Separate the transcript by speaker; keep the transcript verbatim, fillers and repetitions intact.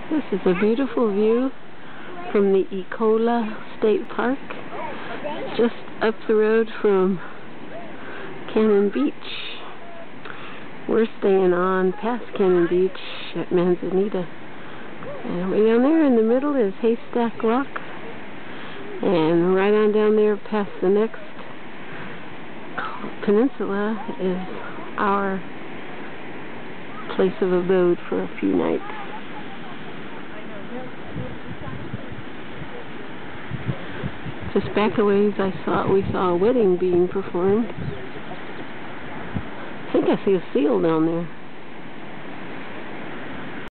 Speaker 1: This is a beautiful view from the Ecola State Park, just up the road from Cannon Beach. We're staying on past Cannon Beach at Manzanita. And way down there in the middle is Haystack Rock. And right on down there past the next peninsula is our place of abode for a few nights. Just back a ways I saw we saw a wedding being performed. I think I see a seal down there.